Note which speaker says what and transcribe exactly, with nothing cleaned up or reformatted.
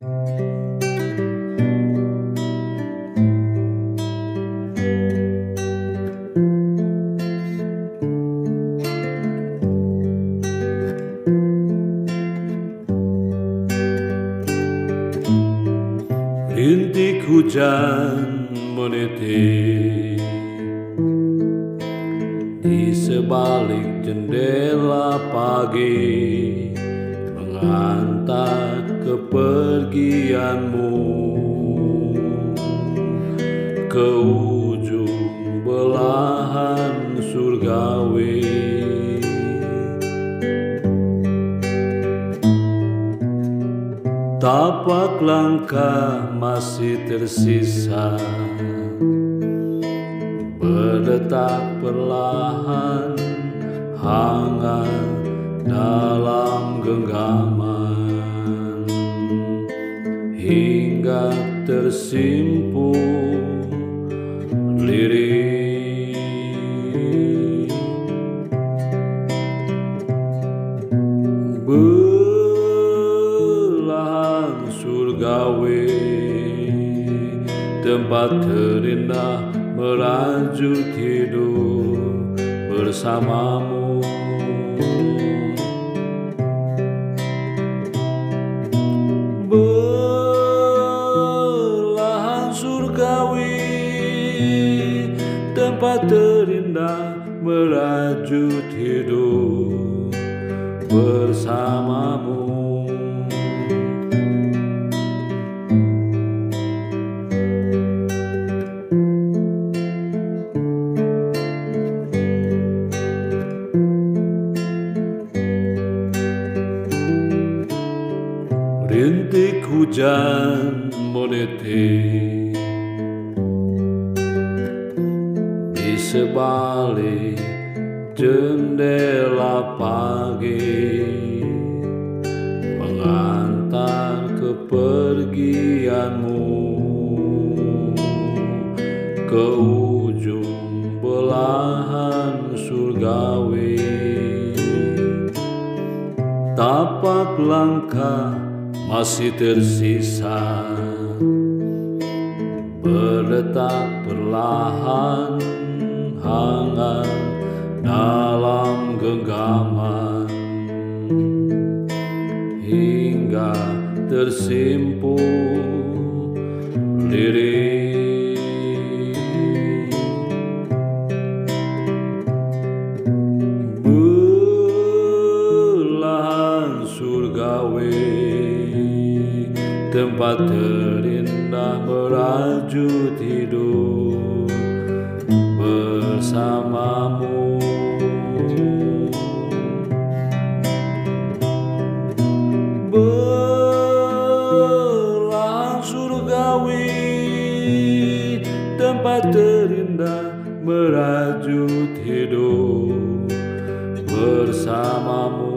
Speaker 1: Rintik hujan menitik di sebalik jendela pagi, mengantar kepergianmu ke ujung belahan surgawi. Tapak langkah masih tersisa, berdetak perlahan, hangat dalam genggaman, hingga tersimpul lirik. Belahan surgawi, tempat terindah merajut hidup bersamamu. Belahan surgawi, tempat terindah merajut hidup bersamamu. Rintik hujan menitik di sebalik jendela pagi, mengantar kepergianmu ke ujung belahan surgawi. Tapak langkah masih tersisa, berdetak perlahan, hangat dalam genggaman, hingga tersimpul lirik. Belahan surgawi, tempat terindah merajut hidup bersamamu. Belahan surgawi, tempat terindah merajut hidup bersamamu.